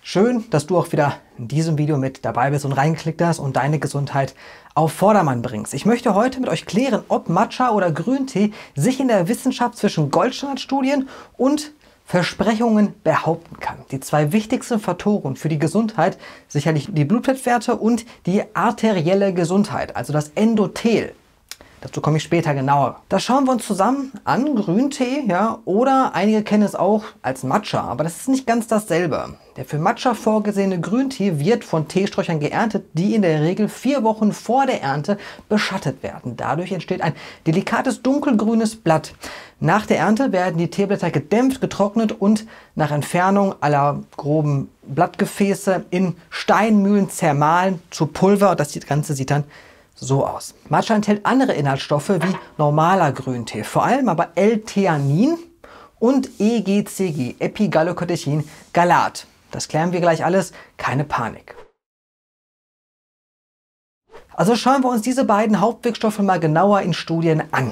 Schön, dass du auch wieder in diesem Video mit dabei bist und reingeklickt hast und deine Gesundheit auf Vordermann bringst. Ich möchte heute mit euch klären, ob Matcha oder Grüntee sich in der Wissenschaft zwischen Goldstandardstudien und Versprechungen behaupten kann. Die zwei wichtigsten Faktoren für die Gesundheit, sicherlich die Blutfettwerte und die arterielle Gesundheit, also das Endothel. Dazu komme ich später genauer. Das schauen wir uns zusammen an, Grüntee, ja, oder einige kennen es auch als Matcha, aber das ist nicht ganz dasselbe. Der für Matcha vorgesehene Grüntee wird von Teesträuchern geerntet, die in der Regel 4 Wochen vor der Ernte beschattet werden. Dadurch entsteht ein delikates dunkelgrünes Blatt. Nach der Ernte werden die Teeblätter gedämpft, getrocknet und nach Entfernung aller groben Blattgefäße in Steinmühlen zermahlen zu Pulver. Und das Ganze sieht dann so aus. Matcha enthält andere Inhaltsstoffe wie normaler Grüntee, vor allem aber L-Theanin und EGCG, Epigallocatechin-Galat. Das klären wir gleich alles, keine Panik. Also schauen wir uns diese beiden Hauptwirkstoffe mal genauer in Studien an.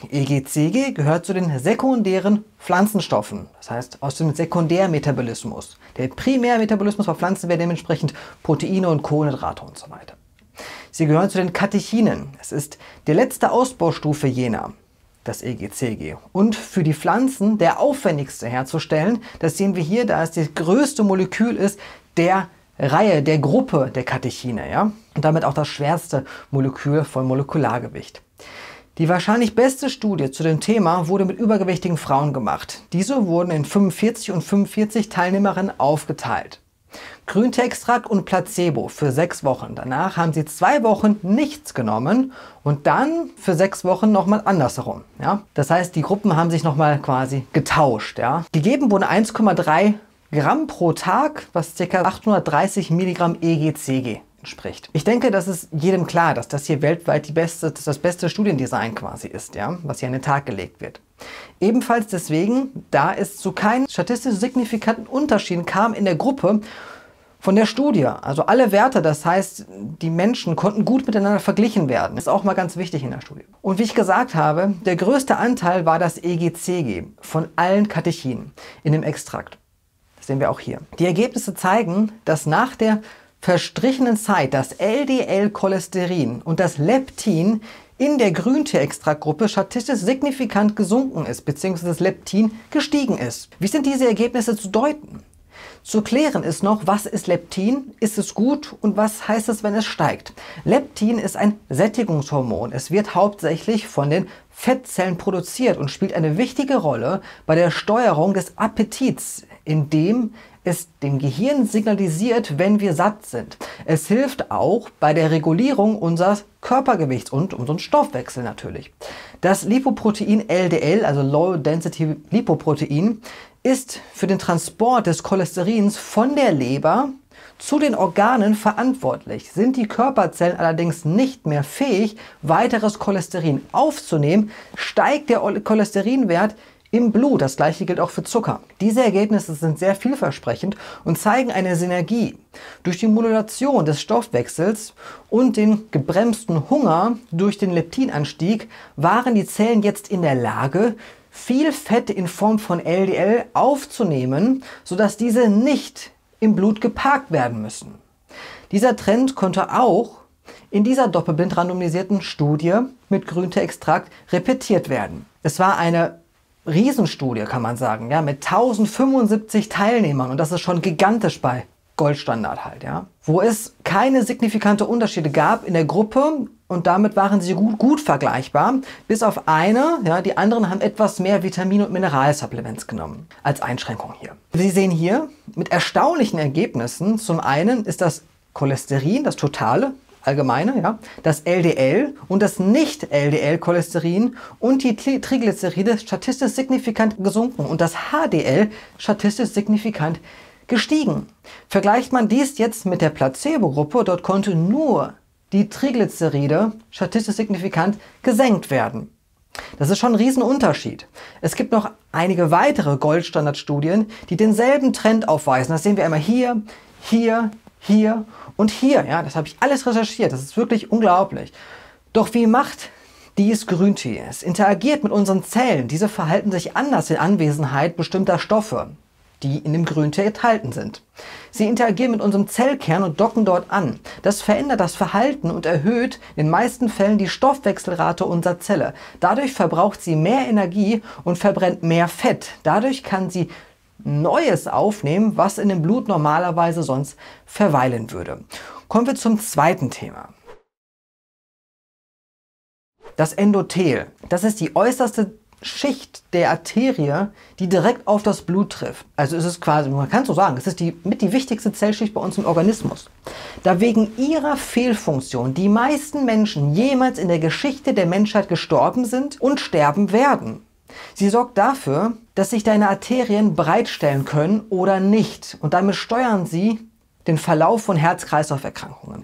EGCG gehört zu den sekundären Pflanzenstoffen, das heißt aus dem Sekundärmetabolismus. Der Primärmetabolismus bei Pflanzen wäre dementsprechend Proteine und Kohlenhydrate und so weiter. Sie gehören zu den Katechinen. Es ist die letzte Ausbaustufe jener, das EGCG. Und für die Pflanzen der aufwendigste herzustellen. Das sehen wir hier, da es das größte Molekül ist der Reihe, der Gruppe der Katechine. Ja? Und damit auch das schwerste Molekül von Molekulargewicht. Die wahrscheinlich beste Studie zu dem Thema wurde mit übergewichtigen Frauen gemacht. Diese wurden in 45 und 45 Teilnehmerinnen aufgeteilt. Grünteeextrakt und Placebo für 6 Wochen. Danach haben sie 2 Wochen nichts genommen und dann für 6 Wochen nochmal andersherum. Ja? Das heißt, die Gruppen haben sich nochmal quasi getauscht. Ja? Gegeben wurden 1,3 Gramm pro Tag, was ca. 830 Milligramm EGCG entspricht. Ich denke, das ist jedem klar, dass das hier weltweit das beste Studiendesign quasi ist, ja? Was hier an den Tag gelegt wird. Ebenfalls deswegen, da es zu keinen statistisch signifikanten Unterschieden kam in der Gruppe von der Studie. Also alle Werte, das heißt, die Menschen konnten gut miteinander verglichen werden. Das ist auch mal ganz wichtig in der Studie. Und wie ich gesagt habe, der größte Anteil war das EGCG von allen Katechinen in dem Extrakt. Das sehen wir auch hier. Die Ergebnisse zeigen, dass nach der verstrichenen Zeit das LDL-Cholesterin und das Leptin in der Grüntee-Extraktgruppe statistisch signifikant gesunken ist, bzw. das Leptin gestiegen ist. Wie sind diese Ergebnisse zu deuten? Zu klären ist noch, was ist Leptin, ist es gut und was heißt es, wenn es steigt. Leptin ist ein Sättigungshormon. Es wird hauptsächlich von den Fettzellen produziert und spielt eine wichtige Rolle bei der Steuerung des Appetits, indem es dem Gehirn signalisiert, wenn wir satt sind. Es hilft auch bei der Regulierung unseres Körpergewichts und unserem Stoffwechsel natürlich. Das Lipoprotein LDL, also Low Density Lipoprotein, ist für den Transport des Cholesterins von der Leber zu den Organen verantwortlich. Sind die Körperzellen allerdings nicht mehr fähig, weiteres Cholesterin aufzunehmen, steigt der Cholesterinwert im Blut. Das gleiche gilt auch für Zucker. Diese Ergebnisse sind sehr vielversprechend und zeigen eine Synergie. Durch die Modulation des Stoffwechsels und den gebremsten Hunger durch den Leptinanstieg waren die Zellen jetzt in der Lage, viel Fett in Form von LDL aufzunehmen, sodass diese nicht im Blut geparkt werden müssen. Dieser Trend konnte auch in dieser doppelblind randomisierten Studie mit Grünteeextrakt repetiert werden. Es war eine Riesenstudie, kann man sagen, ja, mit 1075 Teilnehmern und das ist schon gigantisch bei Goldstandard halt, ja, wo es keine signifikante Unterschiede gab in der Gruppe und damit waren sie gut vergleichbar, bis auf eine, ja, die anderen haben etwas mehr Vitamin- und Mineralsupplements genommen als Einschränkung hier. Sie sehen hier mit erstaunlichen Ergebnissen. Zum einen ist das Cholesterin, das totale, allgemeine, ja, das LDL und das Nicht-LDL-Cholesterin und die Triglyceride statistisch signifikant gesunken und das HDL statistisch signifikant gestiegen. Vergleicht man dies jetzt mit der Placebo-Gruppe, dort konnte nur die Triglyceride statistisch signifikant gesenkt werden. Das ist schon ein Riesenunterschied. Es gibt noch einige weitere Goldstandardstudien, die denselben Trend aufweisen. Das sehen wir einmal hier, hier, hier und hier. Ja, das habe ich alles recherchiert. Das ist wirklich unglaublich. Doch wie macht dies Grüntee? Es interagiert mit unseren Zellen. Diese verhalten sich anders in Anwesenheit bestimmter Stoffe. die in dem Grüntee enthalten sind. Sie interagieren mit unserem Zellkern und docken dort an. Das verändert das Verhalten und erhöht in den meisten Fällen die Stoffwechselrate unserer Zelle. Dadurch verbraucht sie mehr Energie und verbrennt mehr Fett. Dadurch kann sie Neues aufnehmen, was in dem Blut normalerweise sonst verweilen würde. Kommen wir zum zweiten Thema. Das Endothel. Das ist die äußerste Schicht der Arterie, die direkt auf das Blut trifft. Also ist es quasi, man kann so sagen, es ist die wichtigste Zellschicht bei uns im Organismus. Da wegen ihrer Fehlfunktion die meisten Menschen jemals in der Geschichte der Menschheit gestorben sind und sterben werden. Sie sorgt dafür, dass sich deine Arterien breitstellen können oder nicht. Und damit steuern sie den Verlauf von Herz-Kreislauf-Erkrankungen.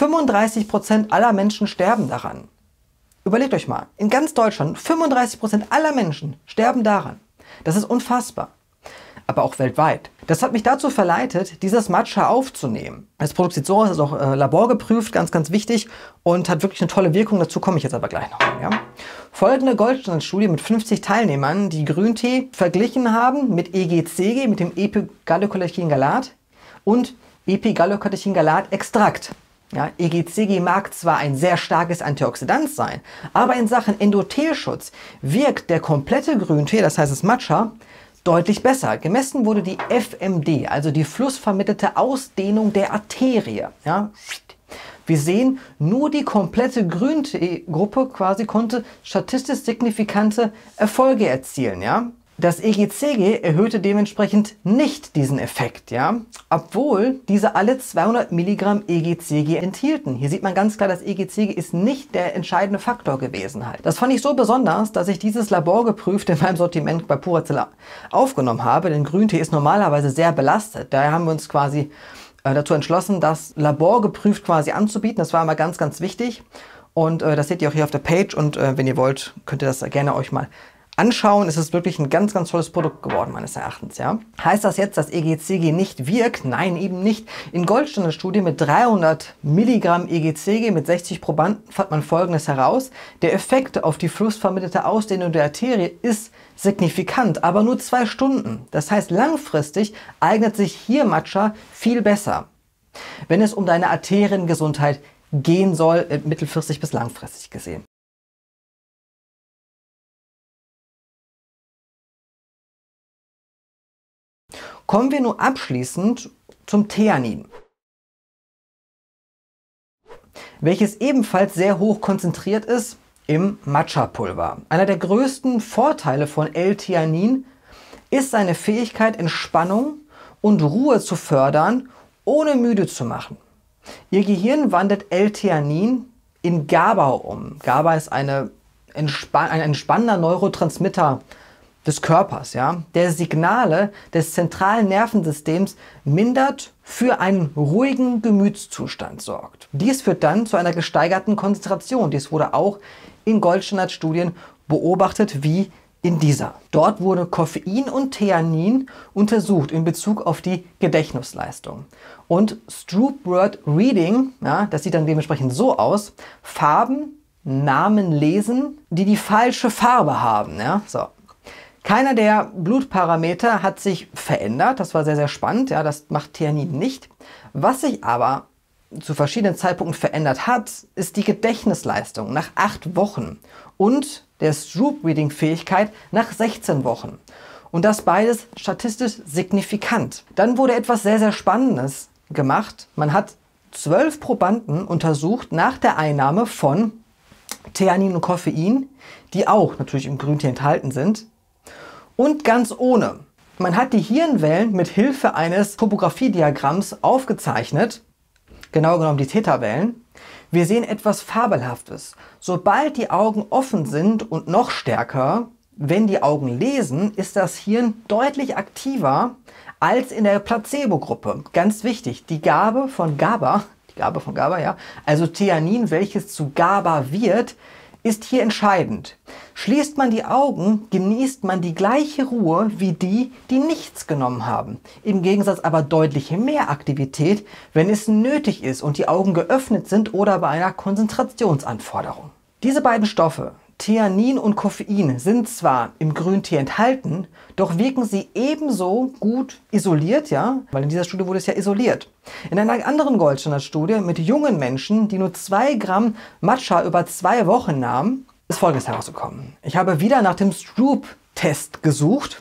35% aller Menschen sterben daran. Überlegt euch mal, in ganz Deutschland 35% aller Menschen sterben daran. Das ist unfassbar. Aber auch weltweit. Das hat mich dazu verleitet, dieses Matcha aufzunehmen. Das Produkt sieht so aus, ist auch laborgeprüft, ganz, ganz wichtig und hat wirklich eine tolle Wirkung. Dazu komme ich jetzt aber gleich noch. Ja? Folgende Goldstandard-Studie mit 50 Teilnehmern, die Grüntee verglichen haben mit EGCG, mit dem Epigallocatechin-Galat und Epigallocatechin-Galat-Extrakt. Ja, EGCG mag zwar ein sehr starkes Antioxidant sein, aber in Sachen Endothelschutz wirkt der komplette Grüntee, das heißt das Matcha, deutlich besser. Gemessen wurde die FMD, also die flussvermittelte Ausdehnung der Arterie. Ja. Wir sehen, nur die komplette Grüntee-Gruppe quasi konnte statistisch signifikante Erfolge erzielen. Ja. Das EGCG erhöhte dementsprechend nicht diesen Effekt, ja, obwohl diese alle 200 Milligramm EGCG enthielten. Hier sieht man ganz klar, das EGCG ist nicht der entscheidende Faktor gewesen halt. Das fand ich so besonders, dass ich dieses laborgeprüft in meinem Sortiment bei Purazell aufgenommen habe, denn Grüntee ist normalerweise sehr belastet. Daher haben wir uns quasi dazu entschlossen, das laborgeprüft quasi anzubieten. Das war immer ganz, ganz wichtig und das seht ihr auch hier auf der Page und wenn ihr wollt, könnt ihr das gerne euch mal anschauen. Es ist wirklich ein ganz, ganz tolles Produkt geworden, meines Erachtens. Ja. Heißt das jetzt, dass EGCG nicht wirkt? Nein, eben nicht. In Goldstandard-Studie mit 300 Milligramm EGCG mit 60 Probanden fand man Folgendes heraus. Der Effekt auf die flussvermittelte Ausdehnung der Arterie ist signifikant, aber nur 2 Stunden. Das heißt, langfristig eignet sich hier Matcha viel besser, wenn es um deine Arteriengesundheit gehen soll, mittelfristig bis langfristig gesehen. Kommen wir nun abschließend zum Theanin, welches ebenfalls sehr hoch konzentriert ist im Matcha-Pulver. Einer der größten Vorteile von L-Theanin ist seine Fähigkeit, Entspannung und Ruhe zu fördern, ohne müde zu machen. Ihr Gehirn wandelt L-Theanin in GABA um. GABA ist ein entspannender Neurotransmitter des Körpers, ja, der Signale des zentralen Nervensystems mindert, für einen ruhigen Gemütszustand sorgt. Dies führt dann zu einer gesteigerten Konzentration. Dies wurde auch in Goldstandard-Studien beobachtet, wie in dieser. Dort wurde Koffein und Theanin untersucht in Bezug auf die Gedächtnisleistung. Und Stroop Word Reading, ja, das sieht dann dementsprechend so aus: Farben, Namen lesen, die die falsche Farbe haben. Ja, so. Keiner der Blutparameter hat sich verändert. Das war sehr, sehr spannend. Ja, das macht Theanin nicht. Was sich aber zu verschiedenen Zeitpunkten verändert hat, ist die Gedächtnisleistung nach 8 Wochen und der Stroop-Reading-Fähigkeit nach 16 Wochen. Und das beides statistisch signifikant. Dann wurde etwas sehr, sehr Spannendes gemacht. Man hat 12 Probanden untersucht nach der Einnahme von Theanin und Koffein, die auch natürlich im Grüntee enthalten sind, und ganz ohne. Man hat die Hirnwellen mit Hilfe eines Topografiediagramms aufgezeichnet, genau genommen die Theta-Wellen. Wir sehen etwas Fabelhaftes. Sobald die Augen offen sind und noch stärker, wenn die Augen lesen, ist das Hirn deutlich aktiver als in der Placebo-Gruppe. Ganz wichtig, die Gabe von GABA, ja, also Theanin, welches zu GABA wird, ist hier entscheidend. Schließt man die Augen, genießt man die gleiche Ruhe wie die, die nichts genommen haben. Im Gegensatz aber deutlich mehr Aktivität, wenn es nötig ist und die Augen geöffnet sind oder bei einer Konzentrationsanforderung. Diese beiden Stoffe, Theanin und Koffein sind zwar im Grüntee enthalten, doch wirken sie ebenso gut isoliert, ja, weil in dieser Studie wurde es ja isoliert. In einer anderen Goldstandard-Studie mit jungen Menschen, die nur 2 Gramm Matcha über 2 Wochen nahmen, ist Folgendes herausgekommen. Ich habe wieder nach dem Stroop-Test gesucht,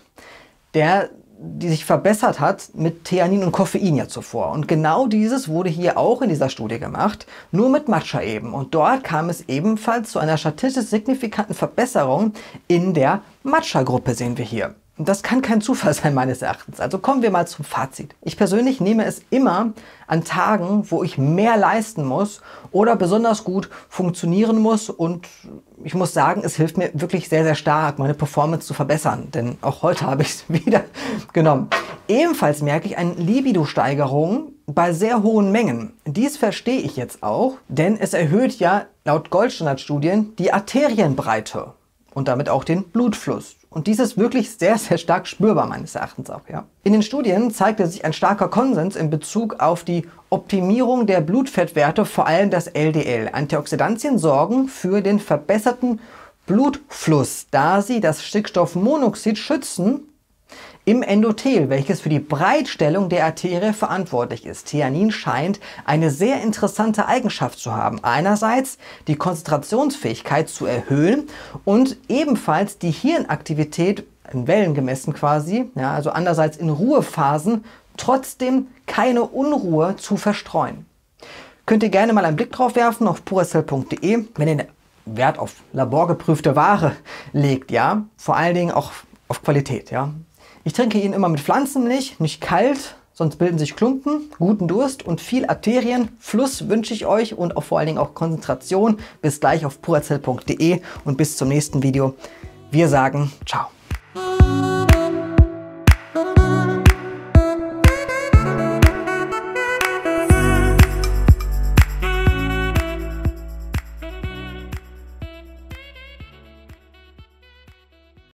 die sich verbessert hat mit Theanin und Koffein ja zuvor. Und genau dieses wurde hier auch in dieser Studie gemacht, nur mit Matcha eben. Und dort kam es ebenfalls zu einer statistisch signifikanten Verbesserung in der Matcha-Gruppe, sehen wir hier. Und das kann kein Zufall sein, meines Erachtens. Also kommen wir mal zum Fazit. Ich persönlich nehme es immer an Tagen, wo ich mehr leisten muss oder besonders gut funktionieren muss. Und ich muss sagen, es hilft mir wirklich sehr, sehr stark, meine Performance zu verbessern. Denn auch heute habe ich es wieder genommen. Ebenfalls merke ich eine Libido-Steigerung bei sehr hohen Mengen. Dies verstehe ich jetzt auch, denn es erhöht ja laut Goldstandard-Studien die Arterienbreite und damit auch den Blutfluss. Und dies ist wirklich sehr, sehr stark spürbar, meines Erachtens auch. Ja. In den Studien zeigte sich ein starker Konsens in Bezug auf die Optimierung der Blutfettwerte, vor allem das LDL. Antioxidantien sorgen für den verbesserten Blutfluss, da sie das Stickstoffmonoxid schützen im Endothel, welches für die Breitstellung der Arterie verantwortlich ist. Theanin scheint eine sehr interessante Eigenschaft zu haben. Einerseits die Konzentrationsfähigkeit zu erhöhen und ebenfalls die Hirnaktivität in Wellen gemessen quasi, ja, also andererseits in Ruhephasen, trotzdem keine Unruhe zu verstreuen. Könnt ihr gerne mal einen Blick drauf werfen auf puracell.de, wenn ihr Wert auf laborgeprüfte Ware legt, ja, vor allen Dingen auch auf Qualität, ja. Ich trinke ihn immer mit Pflanzenmilch, nicht kalt, sonst bilden sich Klumpen, guten Durst und viel Arterienfluss wünsche ich euch und auch vor allen Dingen auch Konzentration. Bis gleich auf puracell.de und bis zum nächsten Video. Wir sagen ciao.